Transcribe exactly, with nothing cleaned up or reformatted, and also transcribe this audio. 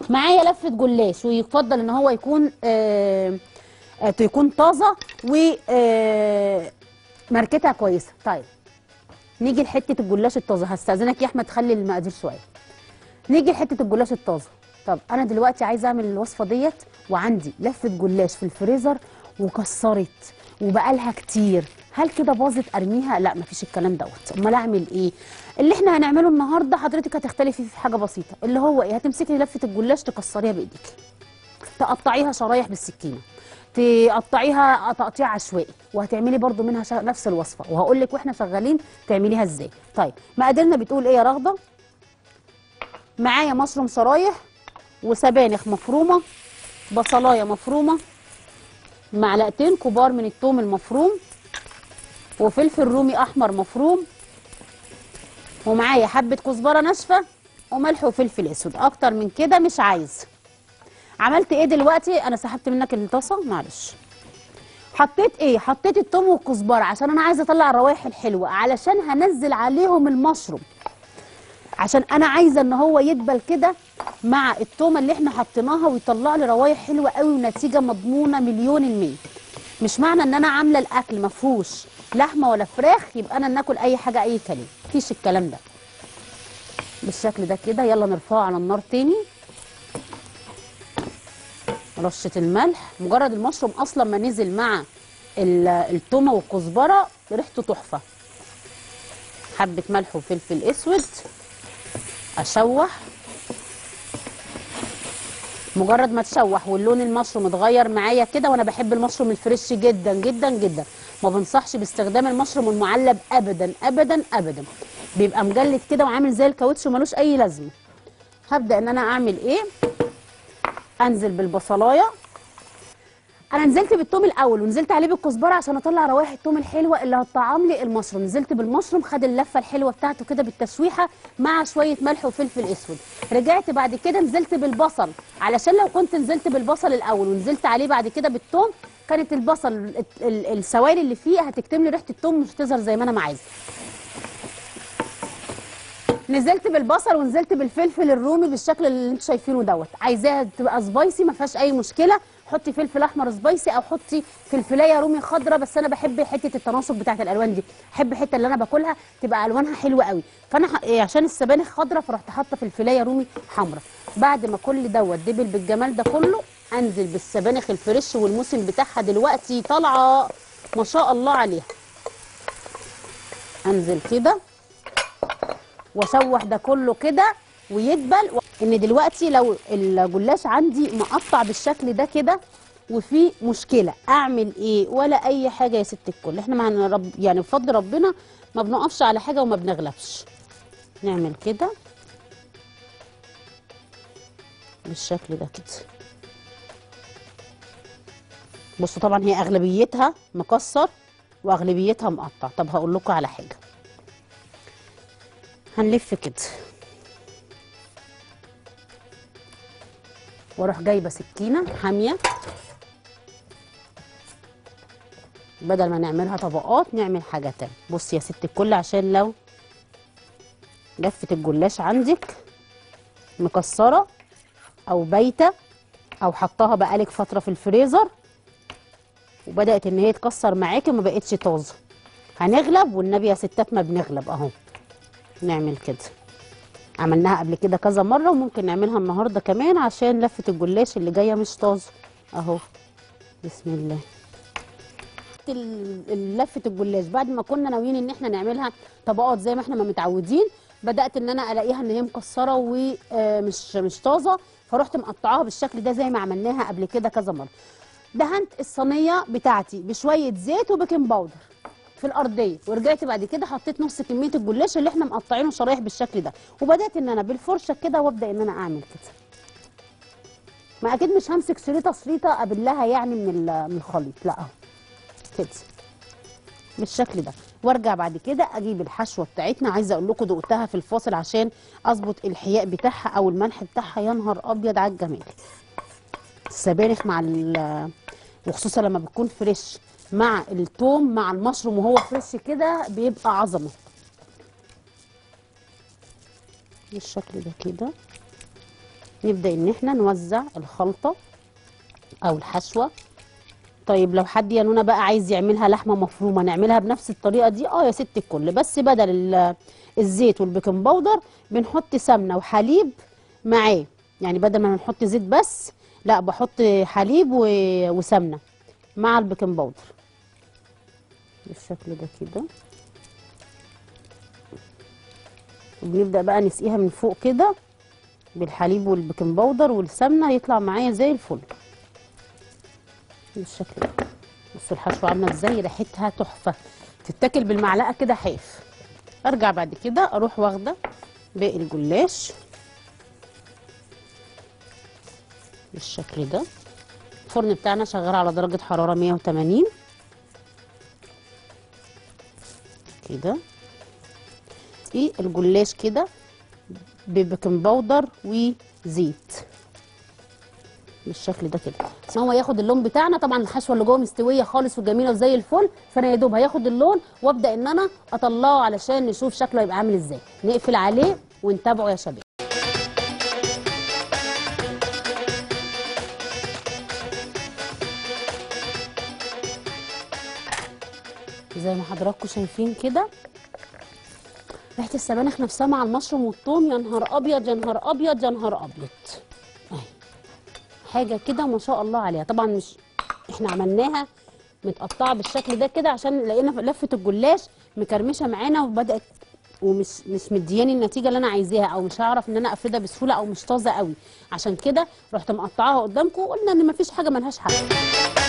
معايا لفه جلاش، ويفضل ان هو يكون آه آه يكون طازه و آه ماركتها كويسه. طيب نيجي لحته الجلاش الطازه. هستاذنك يا احمد خلي المقادير شويه. نيجي لحته الجلاش الطازه. طب انا دلوقتي عايزه اعمل الوصفه ديت وعندي لفه جلاش في الفريزر وكسرت وبقالها كتير، هل كده باظت ارميها؟ لا، مفيش الكلام دوت. امال اعمل ايه؟ اللي احنا هنعمله النهارده حضرتك هتختلفي في حاجه بسيطه، اللي هو ايه؟ هتمسكي لفه الجلاش تكسريها بايديك، تقطعيها شرايح بالسكينه، تقطعيها تقطيع عشوائي، وهتعملي برضو منها نفس الوصفه، وهقول لك واحنا شغالين تعمليها ازاي. طيب مقاديرنا بتقول ايه يا رغده؟ معايا مشروم شرايح وسبانخ مفرومه، بصلايه مفرومه، معلقتين كبار من الثوم المفروم، وفلفل رومي احمر مفروم، ومعايا حبه كزبره ناشفه، وملح وفلفل اسود. اكتر من كده مش عايز. عملت ايه دلوقتي؟ انا سحبت منك الطاسه معلش. حطيت ايه؟ حطيت الثوم والكزبره عشان انا عايزه اطلع الروائح الحلوه، علشان هنزل عليهم المشروم، عشان انا عايزه ان هو يدبل كده مع التومه اللي احنا حطيناها ويطلع لي روايح حلوه قوي ونتيجه مضمونه مليون المية. مش معنى ان انا عامله الاكل ما فيهوش لحمه ولا فراخ يبقى انا ناكل اي حاجه اي كلام، مفيش الكلام ده. بالشكل ده كده. يلا نرفعه على النار تاني. رشه الملح، مجرد المشروم اصلا ما نزل مع التومه والكزبره ريحته تحفه. حبه ملح وفلفل اسود، اشوح. مجرد ما تشوح واللون المشروم اتغير معايا كده، وانا بحب المشروم الفريش جدا جدا جدا، ما بنصحش باستخدام المشروم المعلب ابدا ابدا ابدا، بيبقى مجلد كده وعامل زي الكاوتش وملوش اي لازمه. هبدا ان انا اعمل ايه؟ انزل بالبصلايه. انا نزلت بالثوم الاول ونزلت عليه بالكزبره عشان اطلع روائح الثوم الحلوه اللي هتطعم لي المشروم. نزلت بالمشروم خد اللفه الحلوه بتاعته كده بالتشويحه مع شويه ملح وفلفل اسود. رجعت بعد كده نزلت بالبصل، علشان لو كنت نزلت بالبصل الاول ونزلت عليه بعد كده بالثوم كانت البصل السوائل اللي فيه هتكتم لي ريحه الثوم مش هتظهر زي ما انا ما عايزه. نزلت بالبصل ونزلت بالفلفل الرومي بالشكل اللي انتوا شايفينه دوت. عايزاها تبقى سبايسي ما فيهاش اي مشكله، حطي فلفل احمر سبايسي او حطي فلفلايه رومي خضراء، بس انا بحب حته التناسق بتاعه الالوان دي، بحب الحته اللي انا باكلها تبقى الوانها حلوه قوي، فانا ح... إيه عشان السبانخ خضراء فرحت حاطه فلفلايه رومي حمراء. بعد ما كل دوت دبل بالجمال ده كله، انزل بالسبانخ الفريش والموسم بتاعها دلوقتي طالعه ما شاء الله عليها. انزل كده واشوح ده كله كده ويدبل. ان دلوقتي لو الجلاش عندي مقطع بالشكل ده كده وفي مشكله، اعمل ايه؟ ولا اي حاجه يا ست الكل، احنا مع رب يعني بفضل ربنا ما بنقفش على حاجه وما بنغلبش. نعمل كده بالشكل ده كده. بصوا طبعا هي اغلبيتها مكسر واغلبيتها مقطع. طب هقول لكم على حاجه، هنلف كده واروح جايبه سكينه حاميه، بدل ما نعملها طبقات نعمل حاجه تانية. بصي يا ست الكل، عشان لو لفه الجلاش عندك مكسره او بايته او حطاها بقالك فتره في الفريزر وبدات ان هي تكسر معاكي وما بقتش طازه، هنغلب والنبي يا ستات ما بنغلب اهو. نعمل كده، عملناها قبل كده كذا مره وممكن نعملها النهارده كمان عشان لفه الجلاش اللي جايه مش طازه اهو. بسم الله. لفه الجلاش بعد ما كنا ناويين ان احنا نعملها طبقات زي ما احنا ما متعودين، بدات ان انا الاقيها ان هي مكسره ومش مش طازه، فرحت مقطعاها بالشكل ده زي ما عملناها قبل كده كذا مره. دهنت الصينيه بتاعتي بشويه زيت وبيكنج باودر في الارضيه، ورجعت بعد كده حطيت نص كميه الجلاش اللي احنا مقطعينه شرايح بالشكل ده، وبدات ان انا بالفرشه كده وابدا ان انا اعمل كده. ما اكيد مش همسك شريطه شريطه ابلها يعني من من الخليط، لا اهو كده بالشكل ده. وارجع بعد كده اجيب الحشوه بتاعتنا. عايزه اقول لكم دقتها في الفاصل عشان اظبط الحياء بتاعها او الملح بتاعها، يا نهار ابيض على الجمال. السبانخ مع وخصوصا لما بتكون فريش مع الثوم مع المشروم وهو فريش كده بيبقى عظمه. بالشكل ده كده نبدا ان احنا نوزع الخلطه او الحشوه. طيب لو حد يا نونا بقى عايز يعملها لحمه مفرومه نعملها بنفس الطريقه دي، اه يا ست الكل، بس بدل ال- الزيت والبيكنج باودر بنحط سمنه وحليب معاه. يعني بدل ما نحط زيت بس، لا بحط حليب و- وسمنه مع البيكنج باودر بالشكل ده كده. وبنبدا بقى نسقيها من فوق كده بالحليب والبيكنج باودر والسمنه، يطلع معايا زي الفل بالشكل ده. بصوا الحشوه عامله ازاي، ريحتها تحفه، تتاكل بالمعلقه كده حاف. ارجع بعد كده اروح واخده باقي الجلاش بالشكل ده. الفرن بتاعنا شغال على درجه حراره مية وتمانين كده. ايه الجلاش كده ببيكنج باودر وزيت بالشكل ده كده، عشان هو ياخد اللون بتاعنا. طبعا الحشوه اللي جوه مستويه خالص وجميله وزي الفل، فانا يا دوب هياخد اللون وابدا ان انا اطلعه علشان نشوف شكله هيبقى عامل ازاي. نقفل عليه ونتابعه يا شباب. زي ما حضراتكم شايفين كده ريحه السبانخ نفسها مع المشروم والثوم، يا نهار ابيض يا نهار ابيض يا نهار ابيض. اهي حاجه كده ما شاء الله عليها. طبعا مش احنا عملناها متقطعه بالشكل ده كده عشان لقينا لفه الجلاش مكرمشه معانا وبدات ومش مش مدياني النتيجه اللي انا عايزاها، او مش هعرف ان انا افردها بسهوله، او مش طازه قوي. عشان كده رحت مقطعاها قدامكم وقلنا ان مفيش حاجه ملهاش حل.